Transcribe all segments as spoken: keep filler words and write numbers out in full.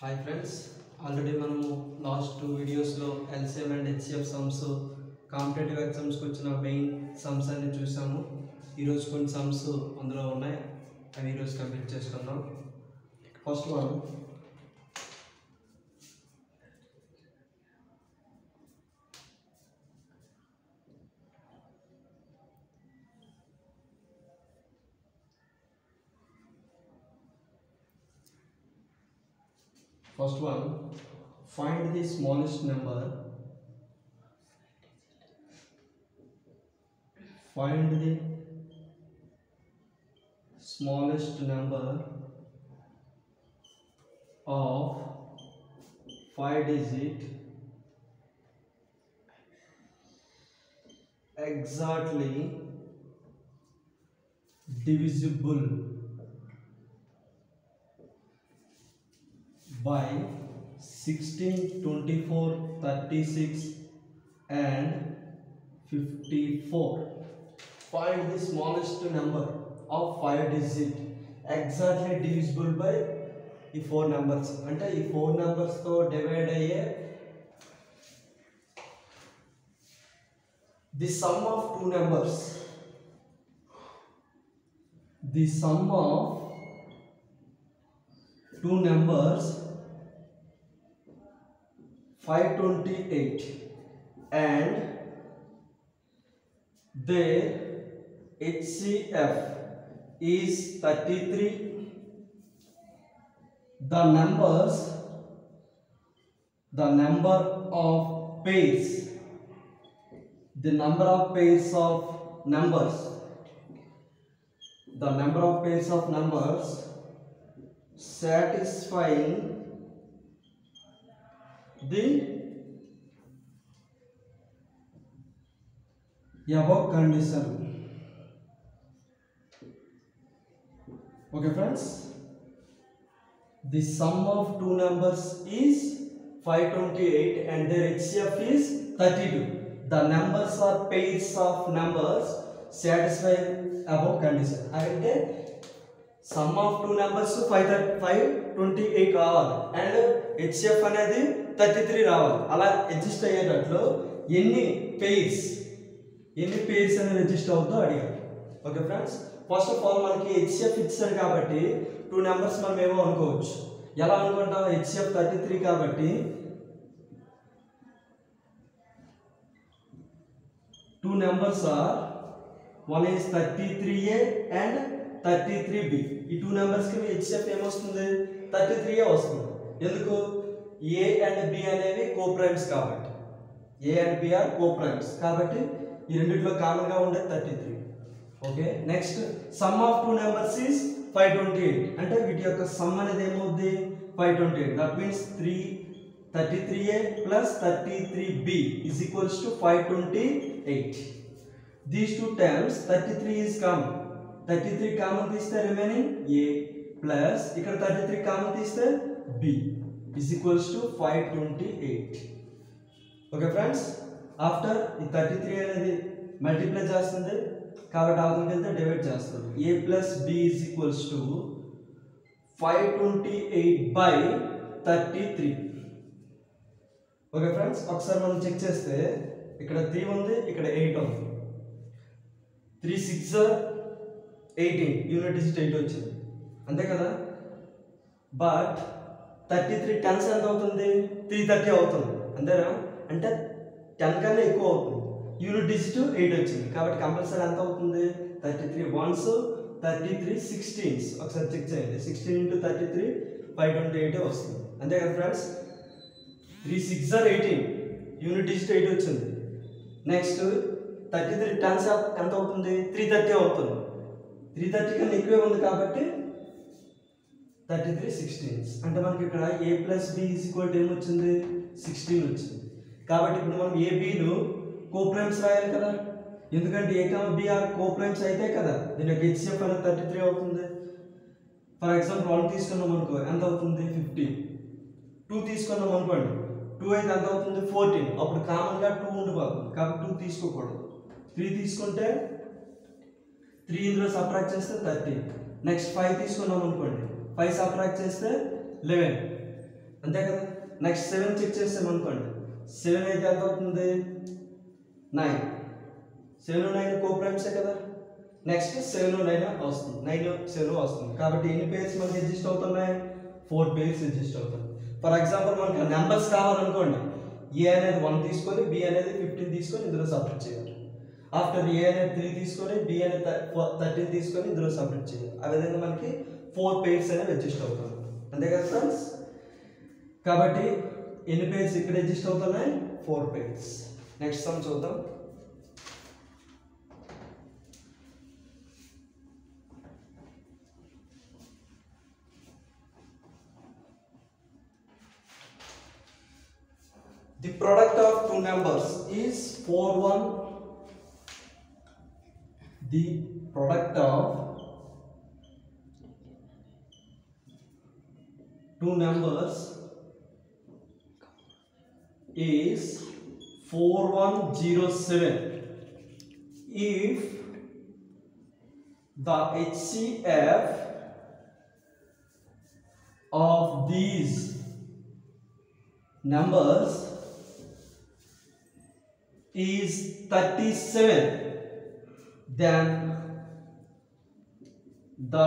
Hi friends, already మనము last two వీడియోస్లో LCM and HCF sums competitive ఎగ్జామ్స్కి వచ్చిన మెయిన్ సమ్స్ అన్ని చూసాము. ఈరోజు కొన్ని సమ్స్ అందులో ఉన్నాయి, అవి ఈరోజు కంప్లీట్ చేసుకుందాం. First one, First one, find the smallest number. Find the smallest number of five digit exactly divisible by sixteen, twenty-four, thirty-six and fifty-four. Find the smallest number of five digit exactly divisible by ఈ four numbers. అంటే ఈ four నెంబర్స్తో divide అయ్యే the sum of two numbers the sum of two numbers five twenty-eight and their H C F is thirty-three. The numbers the number of pairs the number of pairs of numbers the number of pairs of numbers satisfying the above condition. Okay friends, the sum of two numbers is five twenty-eight and their H C F is thirty-two. The numbers are pairs of numbers satisfying above condition. అంటే sum of two numbers five five twenty eight రావాలి and HCF అనేది thirty three రావాలి. అలా adjust అయ్యేటట్లు ఎన్ని pairs ఎన్ని pairs అనేది adjust అవుతుందో అడిగారు. Okay friends, first of all మనకి హెచ్సిఎఫ్ ఇచ్చాడు కాబట్టి టూ నెంబర్స్ మనం ఏమో అనుకోవచ్చు. ఎలా అనుకుంటాం? హెచ్సిఎఫ్ థర్టీ త్రీ కాబట్టి two numbers are one is thirty three A and thirty three B. ఈ టూ నెంబర్స్కి హెచ్సిఎఫ్ ఏమొస్తుంది? థర్టీ త్రీ ఏ వస్తుంది. ఎందుకు? ఏ అండ్ బి అనేవి కోప్రైమ్స్ కాబట్టి A and B are coprimes కాబట్టి ఈ రెండిట్లో కామన్గా ఉండేది thirty three. Okay, next sum of two numbers is five twenty eight. అంటే వీటి యొక్క సమ్ అనేది ఏమవుద్ది? Five twenty eight. That means three thirty three A plus thirty three B is equals to five twenty eight. These two terms thirty three is common. Thirty three common తీస్తే remaining A plus ఇక్కడ thirty three common తీస్తే B is equals to five twenty eight. Okay friends, after ఈ thirty three అనేది multiply చేస్తుంది కాబట్టి అవతలకి వెళ్తే divide చేస్తుంది. ఏ plus B is equals to five twenty eight by thirty three. Okay friends, ఒకసారి మనం చెక్ చేస్తే ఇక్కడ త్రీ ఉంది, ఇక్కడ ఎయిట్ ఉంది. Three six eighteen, unit digit eight వచ్చింది, అంతే కదా. బట్ థర్టీ త్రీ టెన్స్ ఎంత అవుతుంది? త్రీ థర్టీ అవుతుంది, అంతేనా? అంటే టెన్ కన్నా ఎక్కువ అవుతుంది. యూనిట్ డిజిట్ ఎయిట్ వచ్చింది కాబట్టి కంపల్సరీ ఎంత అవుతుంది? Thirty three ones thirty three sixteens. ఒకసారి చెక్ చేయండి. Sixteen into thirty three five twenty eight వస్తుంది, అంతే కదా friends. Three six are eighteen, unit digit eight వచ్చింది. నెక్స్ట్ థర్టీ త్రీ టెన్స్ ఎంత అవుతుంది? త్రీ థర్టీ అవుతుంది. త్రీ థర్టీ కన్నా ఎక్కువే ఉంది కాబట్టి థర్టీ త్రీ సిక్స్టీన్స్. అంటే మనకి ఇక్కడ A plus B is equal to ఏమొచ్చింది? సిక్స్టీన్ వచ్చింది. కాబట్టి ఇప్పుడు మనం ఏబిను కోప్రైమ్స్ రాయాలి కదా, ఎందుకంటే A comma B are coprimes అయితే కదా దీని యొక్క హెచ్సిఎఫ్ అనేది థర్టీ త్రీ అవుతుంది. ఫర్ ఎగ్జాంపుల్ వన్ తీసుకున్నాం అనుకో, ఎంత అవుతుంది? ఫిఫ్టీన్. టూ తీసుకున్నాం అనుకోండి, టూ అయితే ఎంత అవుతుంది? ఫోర్టీన్. అప్పుడు కామన్గా టూ ఉండిపోతుంది కాబట్టి టూ తీసుకోకూడదు. త్రీ తీసుకుంటే త్రీ ఇందులో సబ్ట్రాక్ట్ చేస్తే థర్టీన్. నెక్స్ట్ ఫైవ్ తీసుకున్నాం అనుకోండి, ఫైవ్ సబ్ట్రాక్ట్ చేస్తే లెవెన్. అంతే కదా. నెక్స్ట్ సెవెన్ చెక్ చేసామనుకోండి, సెవెన్ అయితే ఎంత అవుతుంది, నైన్. సెవెన్ నైన్ కో ప్రైమ్సే కదా. నెక్స్ట్ సెవెన్ నైన్ వస్తుంది, నైన్ సెవెన్ వస్తుంది. కాబట్టి ఎన్ని పేర్స్ మనకి ఎగ్జిస్ట్ అవుతున్నాయి, ఫోర్ పేర్స్ ఎగ్జిస్ట్ అవుతుంది. ఫర్ ఎగ్జాంపుల్ మనకి నెంబర్స్ కావాలనుకోండి, ఏ అనేది వన్ తీసుకొని బి అనేది ఫిఫ్టీన్ తీసుకొని ఇందులో సబ్మిట్ చేయాలి. ఆఫ్టర్ ఏ అనేది త్రీ తీసుకొని బి అనేది థర్టీన్ తీసుకొని ఇందులో సబ్మిట్ చేయాలి. ఆ విధంగా మనకి ఫోర్ పేర్స్ అనేవి ఎగ్జిస్ట్ అవుతుంది. అంతే కదా ఫ్రెండ్స్. కాబట్టి ఎన్ని పేర్స్ ఇక్కడ ఎగ్జిస్ట్ అవుతున్నాయి, ఫోర్ పేర్స్. నెక్స్ట్ సమ్ చూద్దాం. The product of two numbers is four one. The product of two numbers is four one zero seven if the H C F of these numbers is thirty-seven, then the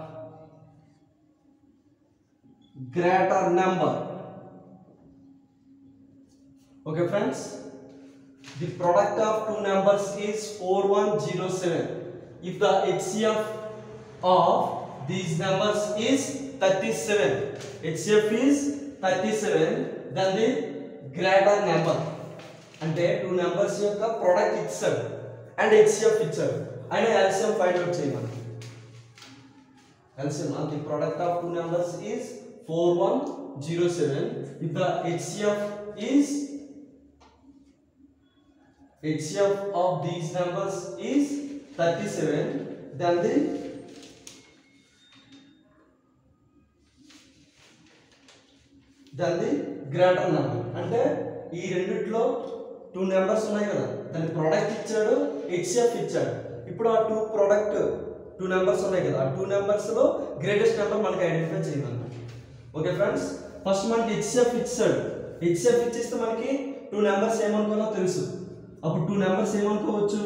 greater number. Okay friends, the product of two numbers is four one zero seven if the H C F of these numbers is thirty-seven. H C F is thirty-seven, then the greater number. అంటే two numbers యొక్క product ఇచ్చాడు and HCF ఇచ్చాడు and LCM find out చేయమని. LCM the product of two numbers is four one zero seven if the H C F is H C F of these numbers is thirty-seven, then the then the greater number. అంటే ఈ రెండిట్లో two numbers ఉన్నాయి కదా, దాని product ఇచ్చాడు, HCF ఇచ్చాడు. ఇప్పుడు ఆ టూ ప్రోడక్ట్ టూ నెంబర్స్ ఉన్నాయి కదా, ఆ టూ నెంబర్స్ లో గ్రేటెస్ట్ నెంబర్ మనకి ఐడెంటిఫై చేయాలి. ఓకే ఫ్రెండ్స్, ఫస్ట్ మనకి హెచ్సిఎఫ్ ఇచ్చాడు. హెచ్సిఎఫ్ ఇచ్చేస్తే మనకి టూ నెంబర్స్ ఏమనుకోవాలో తెలుసు. అప్పుడు టూ నెంబర్స్ ఏమనుకోవచ్చు,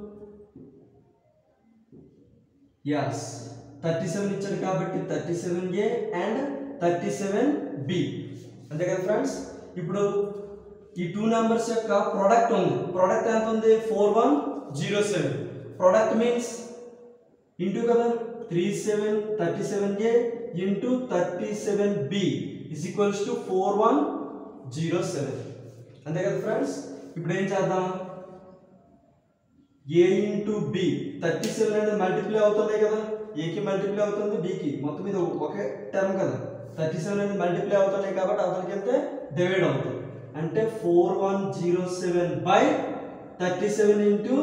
ఎస్ థర్టీ సెవెన్ ఇచ్చాడు కాబట్టి thirty seven A and thirty seven B. అంతే కదా ఫ్రెండ్స్. ఇప్పుడు ఈ టూ నెంబర్స్ యొక్క ప్రోడక్ట్ ఉంది. ప్రోడక్ట్ ఎంత ఉంది, four one zero seven. Product means into కదా, three seven thirty seven A into thirty seven B is equals to four one zero seven. అంతే కదా ఫ్రెండ్స్. ఇప్పుడు ఏం చేద్దాం, A into B, thirty seven అనేది మల్టిప్లై అవుతున్నాయి కదా, ఏకి మల్టిప్లై అవుతుంది బికి, మొత్తం ఇది ఒకే టర్మ్ కదా. థర్టీ సెవెన్ అనేది మల్టిప్లై అవుతున్నాయి కాబట్టి అతనికి వెళ్తే డివైడ్ అవుతుంది. అంటే four one zero seven by thirty seven into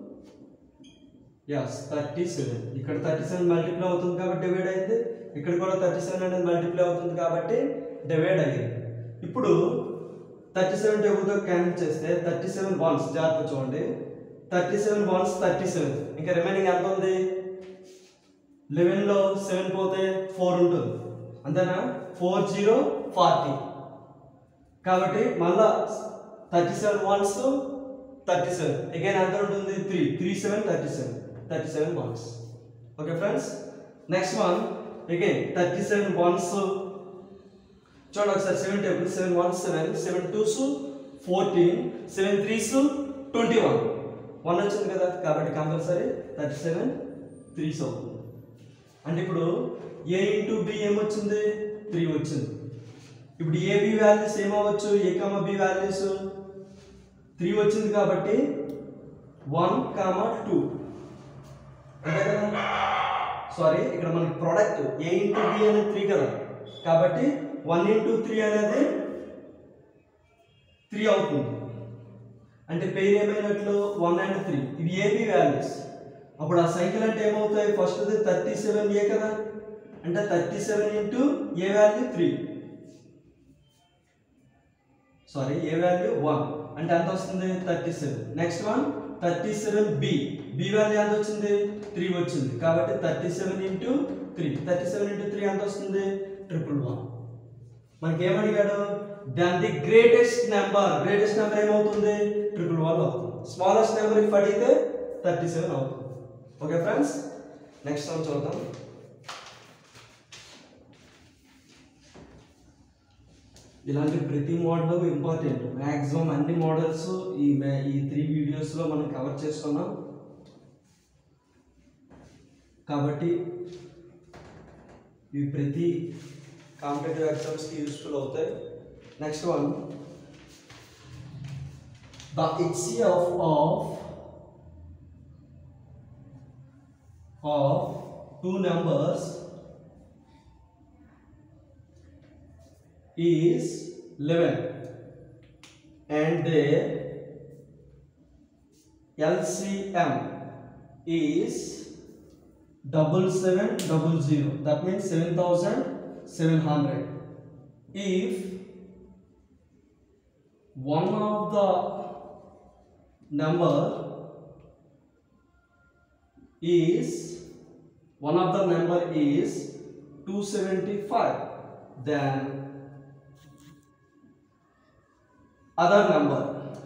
ఎస్ థర్టీ సెవెన్. ఇక్కడ థర్టీ సెవెన్ మల్టిప్లై అవుతుంది కాబట్టి డివైడ్ అయింది, ఇక్కడ కూడా థర్టీ సెవెన్ అనేది మల్టిప్లై అవుతుంది కాబట్టి డివైడ్ అయ్యింది. ఇప్పుడు థర్టీ సెవెన్ టేబుల్తో క్యాన్సిల్ చేస్తే థర్టీ సెవెన్ వన్స్, జాగ్రత్త చూడండి, thirty seven ones thirty seven, ఇంకా రిమైనింగ్ ఎంత ఉంది, లెవెన్లో సెవెన్ పోతే ఫోర్ ఉంటుంది, అంతేనా, ఫోర్ జీరో ఫార్టీ. కాబట్టి మళ్ళా thirty seven ones thirty seven, again ఎంత ఉంటుంది, three three seven thirty seven thirty seven ones. Okay friends. Next one again thirty seven ones, చూడండి ఒకసారి seven table, seven ones seven, seven twos fourteen, seven threes twenty one, one వచ్చింది కదా, కాబట్టి compulsory thirty seven threes అవుతుంది. అంటే ఇప్పుడు A into B ఏమొచ్చింది, three వచ్చింది. ఇప్పుడు ఏబి వాల్యూస్ ఏమవచ్చు, A comma B values three వచ్చింది కాబట్టి వన్ కామా టూ, అంతే కదా. సారీ, ఇక్కడ మనకి ప్రోడక్ట్ ఏ ఇంటూ బి అనేది త్రీ కదా, కాబట్టి వన్ ఇంటూ త్రీ అనేది త్రీ అవుతుంది. అంటే పేరు ఏమైనట్లు వన్ అండ్ త్రీ, ఇవి ఏబి వాల్యూస్. అప్పుడు ఆ సంఖ్యలు అంటే ఏమవుతాయి, ఫస్ట్ థర్టీ సెవెన్ ఏ కదా, అంటే thirty seven into A value three, sorry A value one, అంటే ఎంత వస్తుంది thirty seven. Next one thirty seven B, B value ఎంత వచ్చింది, త్రీ వచ్చింది, కాబట్టి thirty seven into three, thirty seven into three ఎంత వస్తుంది, ట్రిపుల్ వన్. మనకి ఏమడిగాడు then the greatest number greatest number ఏమవుతుంది ట్రిపుల్ వన్ అవుతుంది స్మాలెస్ట్ నెంబర్ ఇఫ్ అడిగితే థర్టీ సెవెన్ అవుతుంది ఓకే ఫ్రెండ్స్ నెక్స్ట్ వన్ చూద్దాం ఇలాంటి ప్రతి మోడల్ ఇంపార్టెంట్ మ్యాక్సిమం అన్ని మోడల్స్ ఈ ఈ త్రీ వీడియోస్లో మనం కవర్ చేసుకున్నాం కాబట్టి ఇవి ప్రతి కాంపిటేటివ్ ఎగ్జామ్స్కి యూస్ఫుల్ అవుతాయి next one the HCF of of two numbers is eleven and their L C M is double seven double zero that means seven thousand seven hundred if one of the number is one of the number is two seventy-five then other number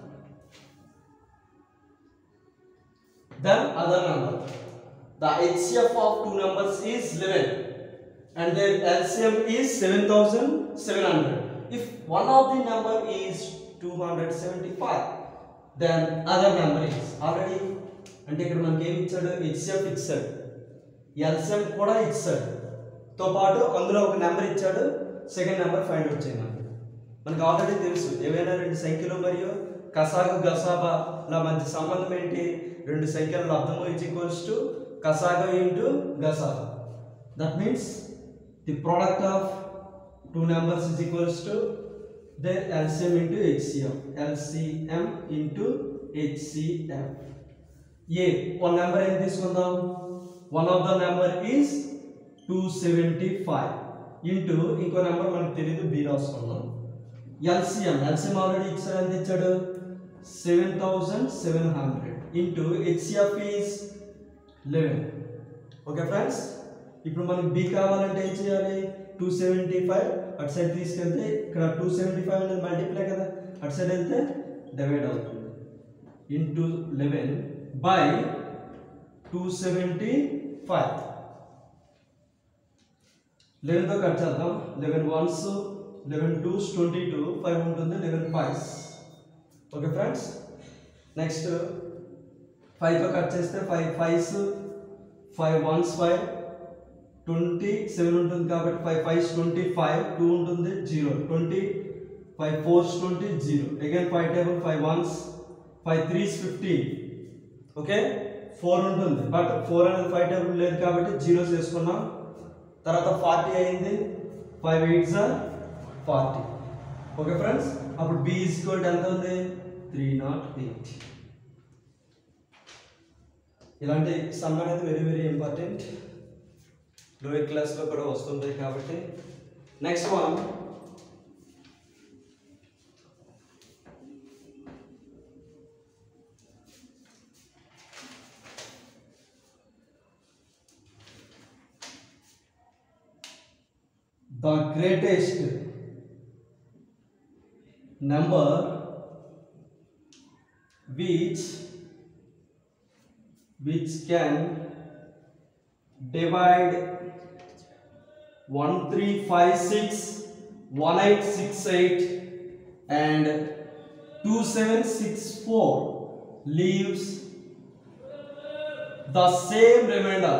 then other number the H C F of two numbers is eleven and their L C M is seven thousand seven hundred if one of the number is two hundred seventy-five then other number is already అంటే ఇక్కడ మనకి ఏమి ఇచ్చాడు H C F ఇచ్చాడు L C M కూడా ఇచ్చాడు తో పాటు అందులో ఒక నెంబర్ ఇచ్చాడు సెకండ్ నెంబర్ ఫైండ్ అవుట్ చేయాలి మనకు ఆల్రెడీ తెలుసు ఏవైనా రెండు సంఖ్యలు మరియు కసాగు గసాబల మధ్య సంబంధం ఏంటి రెండు సంఖ్యల లబ్ధము ఈజ్ ఈక్వల్స్ టు కసాగు ఇంటూ గసాబా that means the product of two numbers is equals to their LCM into HCF LCM into HCF ఏ వన్ నెంబర్ ఏం తీసుకుందాం one of the number is two seventy five into ఇంకో number మనకు తెలియదు B రాసుకున్నాం L C M L C M already ఇచ్చాడు ఎంత ఇచ్చాడు seven thousand seven hundred into H C F is eleven okay friends ఇప్పుడు మనకి B కావాలంటే ఏం చేయాలి two seventy-five అటు సైడ్ తీసుకెళ్తే ఇక్కడ two seventy-five అనేది మల్టిప్లై కదా అటు సైడ్ వెళ్తే డివైడ్ అవుతుంది into eleven by two seventy-five eleven తో కట్ చేద్దాం eleven ones eleven twos twenty-two five ఉంటుంది eleven fives okay friends next five తో కట్ చేస్తే five fives five ones five twenty-seven ఉంటుంది కాబట్టి five fives twenty-five two ఉంటుంది zero twenty five fours twenty zero again five table five ones five threes fifteen okay four ఉంటుంది but four అనేది five table లేదు కాబట్టి zeros వేసుకున్నాం తర్వాత forty అయింది five eights are forty okay friends అప్పుడు b is equal to ఎంత ఉంది three oh eight ఇలాంటి సమ్ అనేది very very important lower class లో కూడా వస్తుంది కాబట్టి next one the greatest number which which can divide one three five six one eight six eight and two seven six four leaves the same remainder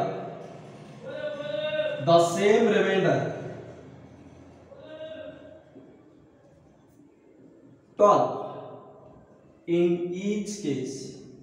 the same remainder twelve in each case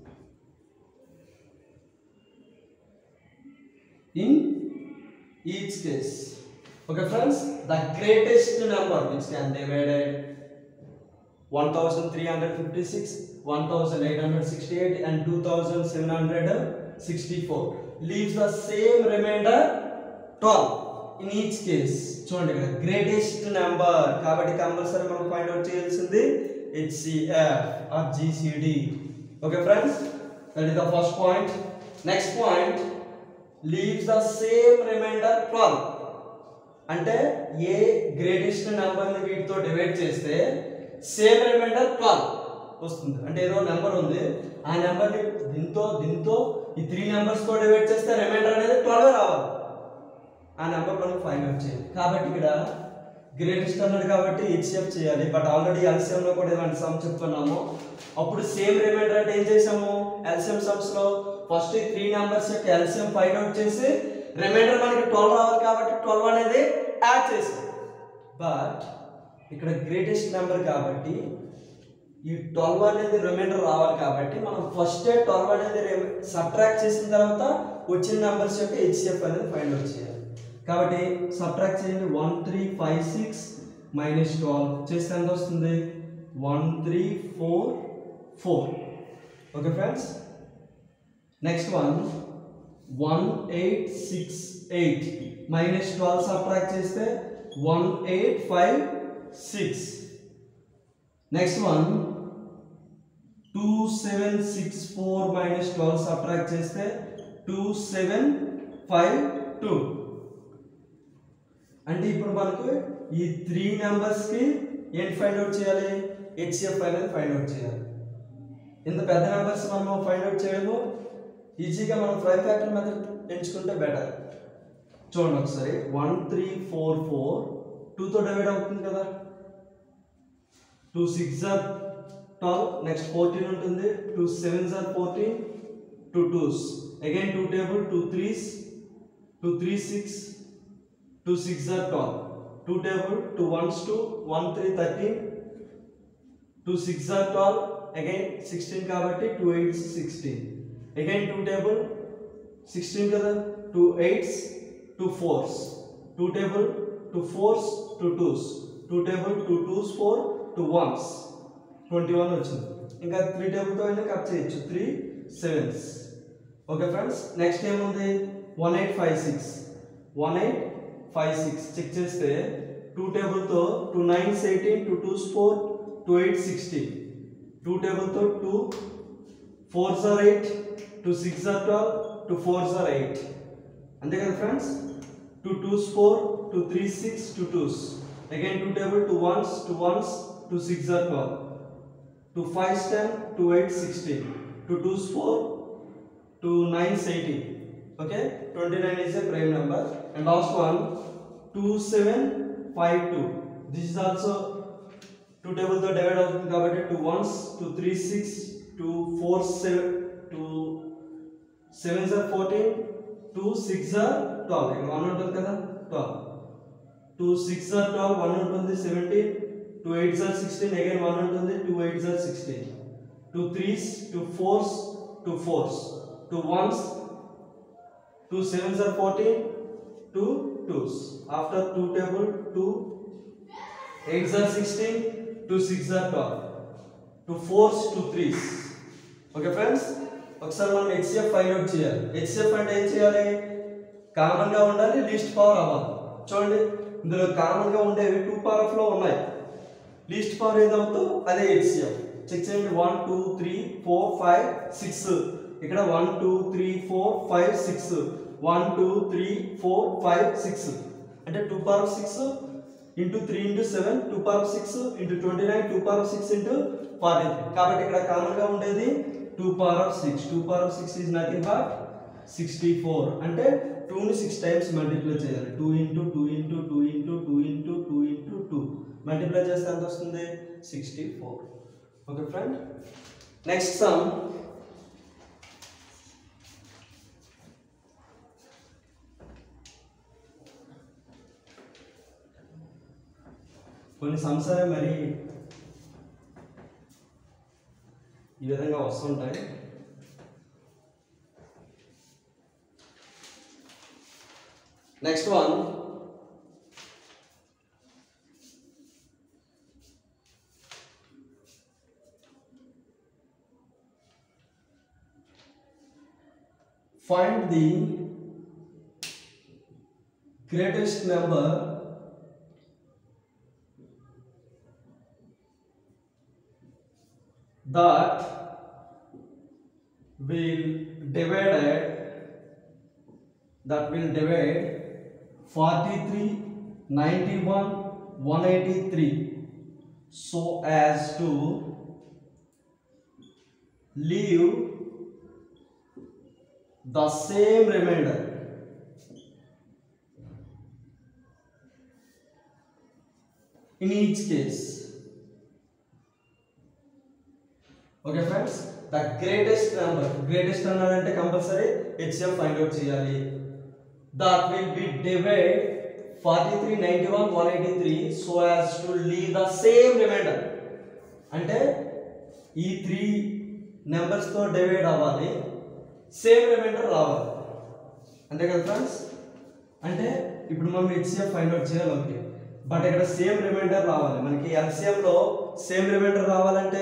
in each case okay friends the greatest number which can divide one thousand three hundred fifty-six one thousand eight hundred sixty-eight and two thousand seven hundred sixty-four leaves the same remainder twelve in each case చూడండి ఇక్కడ greatest number కాబట్టి compulsory మనం find out చేయాల్సింది H C F or G C D okay friends that is the first point next point leaves the same remainder twelve అంటే ఏ greatest నెంబర్ని వీటితో divide చేస్తే same reminder twelve వస్తుంది. అంటే ఏదో నెంబర్ ఉంది, ఆ నెంబర్ని దీంతో దీంతో ఈ త్రీ నెంబర్స్తో డివైడ్ చేస్తే రిమైండర్ అనేది ట్వెల్వ్ రావాలి. ఆ నెంబర్ మనం ఫైండ్ అవుట్ చేయాలి. కాబట్టి ఇక్కడ గ్రేటెస్ట్ అన్నాడు కాబట్టి హెచ్సిఎఫ్ చేయాలి. బట్ ఆల్రెడీ ఎల్సిఎంలో కూడా ఇలాంటి సమ్ చెప్పుకున్నాము. అప్పుడు సేమ్ రిమైండర్ అంటే ఏం చేసాము, ఎల్సిఎం సమ్స్లో ఫస్ట్ ఈ త్రీ నెంబర్స్ యొక్క ఎల్సిఎం ఫైండ్ అవుట్ చేసి రిమైండర్ మనకి ట్వెల్వ్ రావాలి కాబట్టి ట్వెల్వ్ అనేది యాడ్ చేసాం. బట్ ఇక్కడ గ్రేటెస్ట్ నెంబర్ కాబట్టి ఈ ట్వెల్వ్ అనేది రిమైండర్ రావాలి కాబట్టి మనం ఫస్ట్ ట్వెల్వ్ అనేది సబ్ట్రాక్ట్ చేసిన తర్వాత వచ్చిన నెంబర్స్ యొక్క హెచ్సిఎఫ్ అనేది ఫైండ్ అవుట్ చేయాలి. కాబట్టి సబ్ట్రాక్ట్ చేయండి. One three five six minus twelve చేస్తే ఎంత వస్తుంది, one three four four. Okay friends, next one one eight six eight minus twelve subtract చేస్తే one eight five six. Next one two seven six four minus twelve subtract చేస్తే two seven five two. అంటే ఇప్పుడు మనకు ఈ three నెంబర్స్కి ఏంటి find out చేయాలి, HCF అనేది ఫైండ్ అవుట్ చేయాలి. ఇంత పెద్ద నెంబర్స్ మనం ఫైండ్ అవుట్ చేయడము ఈజీగా మనం ప్రైమ్ ఫ్యాక్టర్ మెథడ్ ఎంచుకుంటే బెటర్. చూడండి ఒకసారి, వన్ త్రీ ఫోర్ ఫోర్ టూతో డివైడ్ అవుతుంది కదా, two six are twelve, next fourteen ఉంటుంది, two sevens are fourteen, two twos again two table, two threes, two three six, two six are twelve, two table, two ones two, one three thirteen, two six are twelve, again sixteen కాబట్టి two eights sixteen, again two table sixteen కదా, two eights, two fours, two table, two fours, two twos, two table, two twos four, two ones twenty one వచ్చింది. ఇంకా three టేబుల్తో అయినా cut చేయొచ్చు, three sevens. Okay friends, next ఏముంది, one eight five six, one eight five six check చేస్తే two టేబుల్తో two nines eighteen, two twos four, two eight sixteen, two టేబుల్తో two fours are eight, two six are twelve, two fours are eight. అంతే కదా friends, two twos four, two three six, two twos, again two table, two ones, two ones, two six are twelve, two fives ten, two eight sixteen, two twos four, two nines eighteen. Okay, twenty-nine is a prime number. And last one, two seven five two. This is also two table to divide out kabatti two ones, two three six, two four seven, two sevens are fourteen, two six are twelve. Ikkada one untundi kada twelve. two six are twelve, one untundi seventeen, two eights are sixteen, again one untundi, two eights are sixteen. two threes, two fours, two fours, two ones, two sevens are fourteen, two twos. After two table, two eights are sixteen, two six are twelve, two fours, two threes. Okay friends, ఒకసారి మనం HCF find out చేయాలి. HCF అంటే ఏం చేయాలి, common గా ఉండాలి, least power అవ్వాలి. చూడండి, ఇందులో కామన్ గా ఉండేవి టూ పవర్ ఆఫ్ లో ఉన్నాయి, లీస్ట్ పవర్ ఏదవుతుందో అదే హెచ్సిఎఫ్. చెక్ చేయండి, one two three four five six, ఇక్కడ one two three four five six, one two three four five six, అంటే two power of six into three into seven, two power of six into twenty nine, two power of six into forty three. కాబట్టి ఇక్కడ common గా ఉండేది two power of six. Two power of six is nothing but sixty four. అంటే టూని six times multiply చేయాలి. Two into two into two into two into two into two multiply చేస్తే ఎంత వస్తుంది, sixty four. Okay friend, next sum. కొన్ని సంవత్సరాలు మరి ఈ విధంగా వస్తుంటాయి. Next one, find the greatest number that will divide that will divide forty-three ninety-one, one eighty-three, so as to leave the same remainder in each case. Okay friends, the greatest number, greatest number ante compulsory H C F find out cheyali. That will be divide forty-three, ninety-one, one eighty-three so as to leave the same remainder. అంటే ఈ three నెంబర్స్ తో divide అవ్వాలి, same remainder రావాలి, అంతే కదా friends. అంటే ఇప్పుడు మనం H C F find out చేయాలి, ఓకే, బట్ ఇక్కడ సేమ్ రిమైండర్ రావాలి. మనకి L C M లో సేమ్ రిమైండర్ రావాలంటే,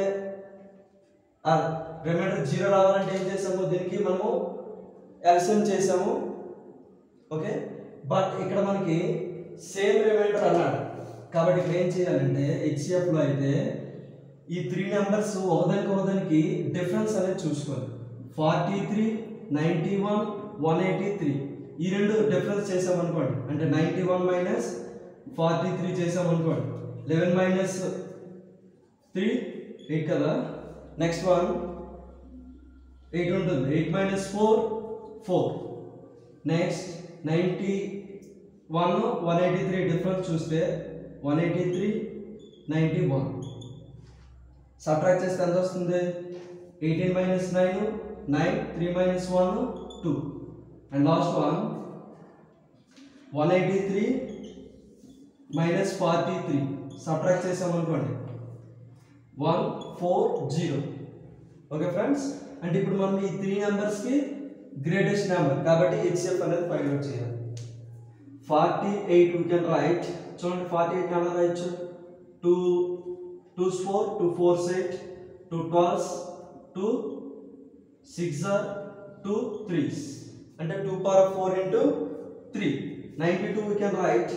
రిమైండర్ జీరో రావాలంటే ఏం చేసాము, దీనికి మనము L C M చేసాము, ఓకే. బట్ ఇక్కడ మనకి సేమ్ రిమైండర్ అన్నాడు కాబట్టి ఇక్కడ ఏం చేయాలంటే H C F లో అయితే ఈ త్రీ నెంబర్స్ ఒకదానికి ఒకదానికి డిఫరెన్స్ అనేది చూసుకోవాలి. Forty three, ninety one, one eighty three ఈ రెండు డిఫరెన్స్ చేసామనుకోండి, అంటే ninety one minus forty three చేసామనుకోండి, లెవెన్ మైనస్ త్రీ ఎయిట్ కదా, నెక్స్ట్ వన్ ఎయిట్ ఉంటుంది, eight minus four four, next ninety one one eighty three difference చూస్తే one eighty three ninety one, subtract చేస్తే ఎంత వస్తుంది, eighteen minus nine nine, three minus one two, and last one one eighty three minus forty three subtract చేసామనుకోండి one four zero. Okay friends, అంటే ఇప్పుడు మనం ఈ three నెంబర్స్కి గ్రేటెస్ట్ నెంబర్ కాబట్టి H C F అనేది ఫైండ్ అవుట్ చేయాలి. Forty eight we can write, చూడండి ఫార్టీ ఎయిట్ ఎలా రాయొచ్చు, two twos four, two fours eight, two twelves, two six two threes, అంటే two power four into three. Ninety two we can write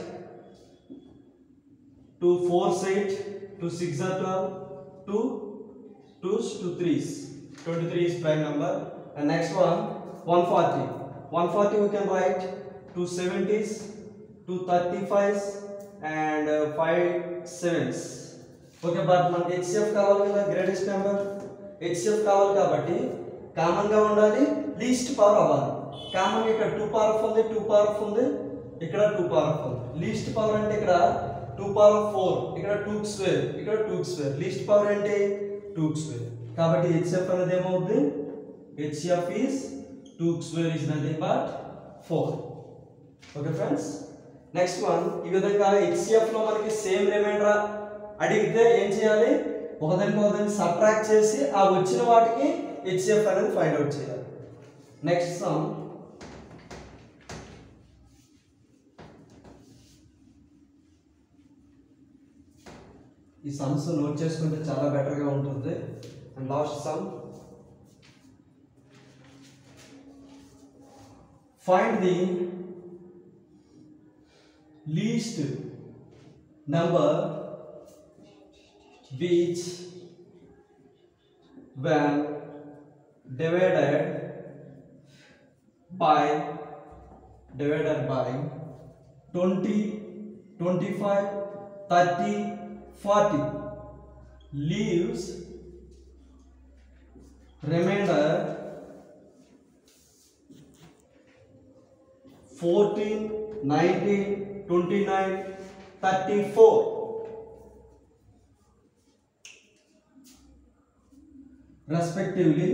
two fours eight, two six twelve, two twos, two threes, twenty three is prime number. And next one one forty, one forty we can write two seventies, two thirty-fives and uh, five sevens. Okay, but మనకి H C F కావాలి కదా, greatest number H C F కావాలి కాబట్టి common గా ఉండాలి, least power అవ్వాలి. Common ఇక్కడ two power of ఉంది, టూ పవర్ ఆఫ్ ఉంది, ఇక్కడ టూ పవర్ ఆఫ్ ఉంది. లీస్ట్ పవర్ అంటే ఇక్కడ టూ పవర్ ఆఫ్ ఫోర్, ఇక్కడ టూ స్క్వేర్, ఇక్కడ టూ స్క్వేర్. లీస్ట్ పవర్ అంటే టూ స్క్వేర్ కాబట్టి H C F అనేది ఏమవుతుంది, H C F is two square is nothing but four. Okay friends, next one ఈ విధంగా H C F లో మనకి సేమ్ రిమైండర్ అడిగితే ఏం చేయాలి, ఒకదానికి ఒకదాన్ని సబ్ట్రాక్ట్ చేసి ఆ వచ్చిన వాటికి H C F అనేది ఫైండ్ అవుట్ చేయాలి. నెక్స్ట్ సమ్, ఈ సమ్స్ నోట్ చేసుకుంటే చాలా బెటర్గా ఉంటుంది. And last sum, find the least number which when divided by divided by twenty, twenty-five, thirty, forty leaves remainder fourteen, nineteen, twenty-nine, thirty-four. Respectively.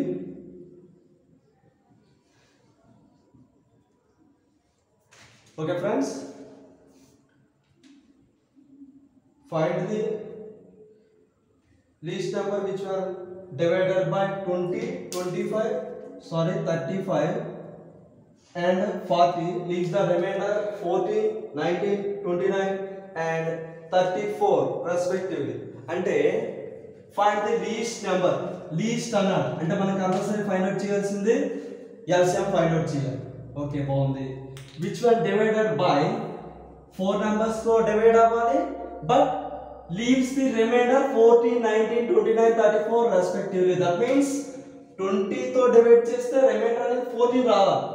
Okay friends, find the least number which were divided by twenty, twenty-five, sorry thirty-five and forty, leaves the remainder fourteen, nineteen, twenty-nine and thirty-four respectively. అంటే find the least number, least అన్నాడు అంటే మనం compulsory find out చేయాల్సింది L C M find out చేయాలి. Okay బాగుంది. which were divided by four numbers తో divide అవ్వాలి but leaves the remainder fourteen, nineteen, twenty-nine, thirty-four respectively. that means twenty తో divide చేస్తే రిమైండర్ అనేది fourteen రావాలి,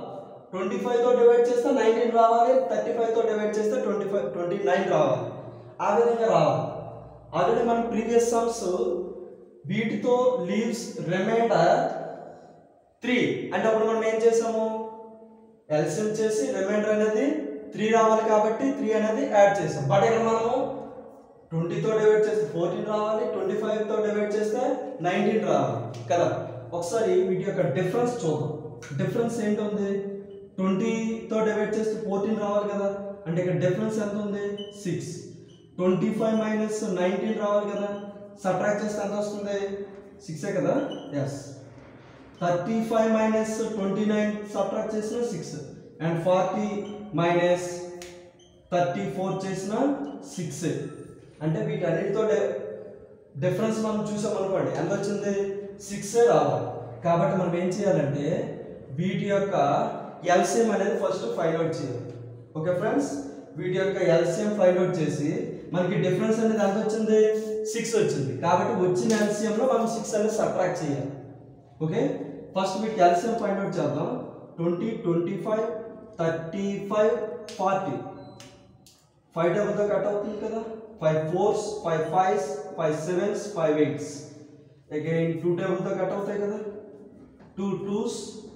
twenty five తో డివైడ్ చేస్తే నైన్టీన్ రావాలి, థర్టీ ఫైవ్ తో డివైడ్ చేస్తే ట్వంటీ ఫైవ్ ట్వంటీ నైన్ రావాలి. ఆ విధంగా రావాలి. ఆల్రెడీ మనం ప్రీవియస్ సమ్స్ వీటితో లీవ్స్ రిమైండర్ త్రీ అంటే అప్పుడు మనం ఏం చేసాము, ఎల్సిఎం చేసి రిమైండర్ అనేది త్రీ రావాలి కాబట్టి త్రీ అనేది యాడ్ చేసాం. బట్ ఇక్కడ మనము ట్వంటీతో డివైడ్ చేస్తే ఫోర్టీన్ రావాలి, ట్వంటీ ఫైవ్ తో డివైడ్ చేస్తే నైన్టీన్ రావాలి కదా. ఒకసారి వీటి యొక్క డిఫరెన్స్ చూద్దాం. డిఫరెన్స్ ఏంటుంది, ట్వంటీతో డివైడ్ చేస్తే ఫోర్టీన్ రావాలి కదా, అంటే ఇక్కడ డిఫరెన్స్ ఎంత ఉంది, six. Twenty five minus nineteen రావాలి కదా, సబ్ట్రాక్ట్ చేస్తే ఎంత వస్తుంది, సిక్సే కదా. Yes. Thirty five minus twenty nine subtract చేసిన six, and forty minus thirty four చేసిన సిక్స్. అంటే వీటన్నిటితో డిఫరెన్స్ మనం చూసాం అనుకోండి, ఎంత వచ్చింది, సిక్సే రావాలి. కాబట్టి మనం ఏం చేయాలంటే వీటి యొక్క ఎల్సిఎం అనేది ఫస్ట్ ఫైండ్ అవుట్ చేయాలి. ఓకే ఫ్రెండ్స్, వీటి యొక్క ఎల్సిఎం ఫైండ్ అవుట్ చేసి మనకి డిఫరెన్స్ అనేది ఎంత వచ్చింది, సిక్స్ వచ్చింది. కాబట్టి వచ్చిన ఎల్సిఎంలో మనం సిక్స్ అనేది సబ్ట్రాక్ట్ చేయాలి. ఓకే, ఫస్ట్ వీటికి ఎల్సిఎం ఫైండ్ అవుట్ చేద్దాం. Twenty twenty five thirty five forty, five డబుల్తో కట్ అవుతుంది కదా, five fours five fives five sevens five eights, again two టేబుల్తో కట్ అవుతాయి కదా, two twos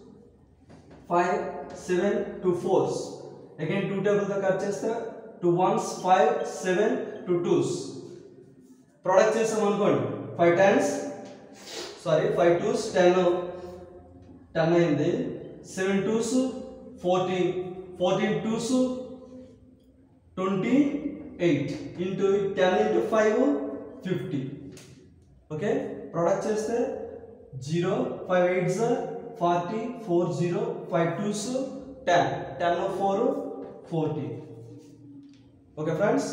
five seven two fours, again two టేబుల్తో cut చేస్తే two ones five seven two twos. Product చేసాం అనుకోండి, five tens sorry five twos ten ten అయింది, seven twos fourteen, fourteen twos twenty eight, into ten into five fifty. Okay, product చేస్తే zero five eights forty, four zero five twos ten, ten four forty. Okay friends,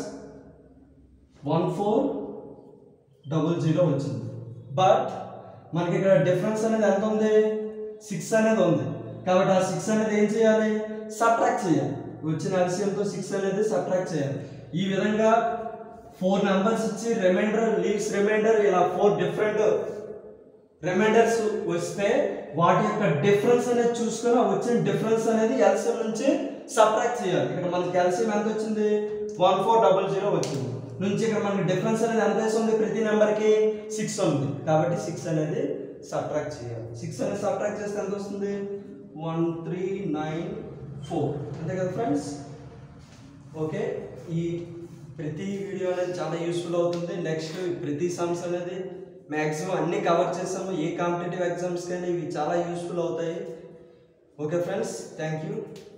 one four double zero వచ్చింది. But మనకి ఇక్కడ difference అనేది ఎంత ఉంది, six అనేది ఉంది. కాబట్టి ఆ సిక్స్ అనేది ఏం చేయాలి, సబ్ట్రాక్ట్ చేయాలి. వచ్చిన ఎల్సిఎంతో సిక్స్ అనేది సబ్ట్రాక్ట్ చేయాలి. ఈ విధంగా ఫోర్ నెంబర్స్ ఇచ్చి రిమైండర్ లీవ్స్ రిమైండర్ ఇలా ఫోర్ డిఫరెంట్ రిమైండర్స్ వస్తే వాటి యొక్క డిఫరెన్స్ అనేది చూసుకొని వచ్చిన డిఫరెన్స్ అనేది ఎల్సిఎం నుంచి సబ్ట్రాక్ట్ చేయాలి. ఇక్కడ మనకి ఎల్సిఎం ఎంత వచ్చింది, వన్ ఫోర్ డబల్ జీరో వచ్చింది. నుంచి ఇక్కడ మనకి డిఫరెన్స్ అనేది ఎంత వస్తుంది, ప్రతి నెంబర్కి సిక్స్ ఉంది. కాబట్టి సిక్స్ అనేది సబ్ట్రాక్ట్ చేయాలి. సిక్స్ అనేది సబ్ట్రాక్ట్ చేస్తే ఎంత వస్తుంది, వన్ త్రీ నైన్ ఫోర్. అంతే కదా ఫ్రెండ్స్. ఓకే, ఈ ప్రతి వీడియో అనేది చాలా యూస్ఫుల్ అవుతుంది. నెక్స్ట్ ప్రతి సమ్స్ అనేది మ్యాక్సిమం అన్ని కవర్ చేస్తాము. ఏ కాంపిటేటివ్ ఎగ్జామ్స్ కానీ ఇవి చాలా యూస్ఫుల్ అవుతాయి. Okay friends, thank you.